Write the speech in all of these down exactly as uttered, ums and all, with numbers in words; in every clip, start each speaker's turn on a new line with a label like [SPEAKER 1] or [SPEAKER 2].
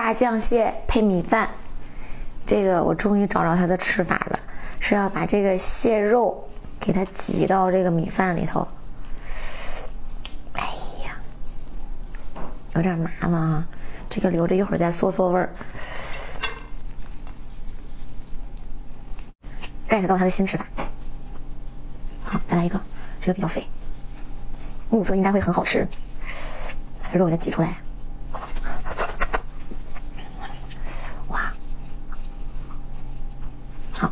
[SPEAKER 1] 大酱蟹配米饭。这个我终于找着它的吃法了，是要把这个蟹肉给它挤到这个米饭里头。哎呀，有点麻烦啊，这个留着一会儿再嗦嗦味儿。get 到它的新吃法。好，再来一个，这个比较肥，目测应该会很好吃。把肉给它挤出来。哇，好，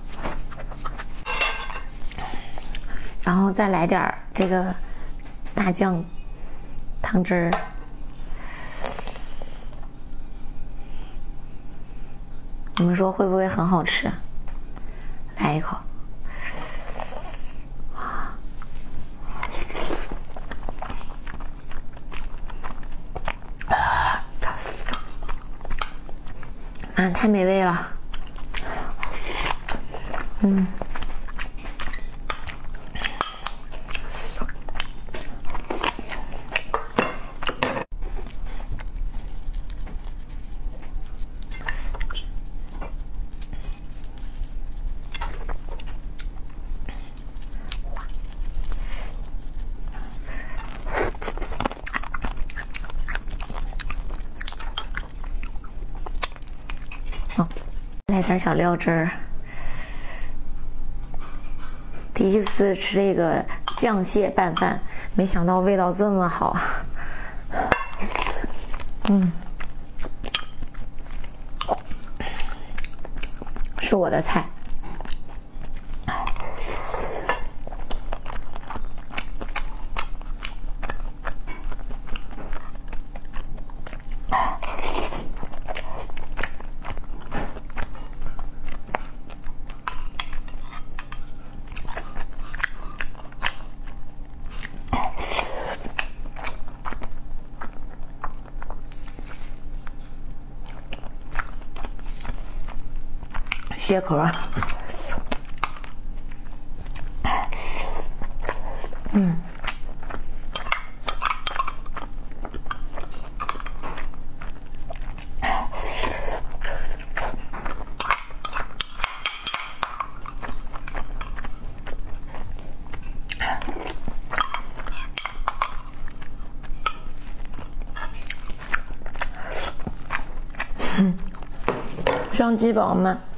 [SPEAKER 1] 然后再来点这个大酱汤汁儿。你们说会不会很好吃？来一口。啊，太美味了！嗯，好，来点小料汁儿。第一次吃这个酱蟹拌饭，没想到味道这么好。嗯，是我的菜。蟹壳，嗯，嗯，上鸡宝们。